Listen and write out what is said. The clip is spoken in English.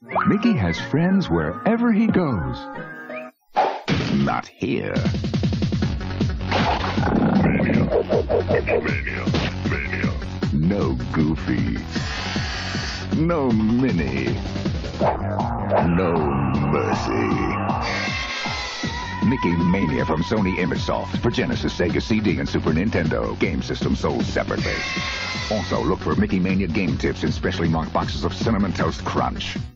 Mickey has friends wherever he goes. Not here. Mania. No Goofy. No Minnie. No mercy. Mickey Mania from Sony ImageSoft for Genesis, Sega CD, and Super Nintendo. Game system sold separately. Also, look for Mickey Mania game tips in specially marked boxes of Cinnamon Toast Crunch.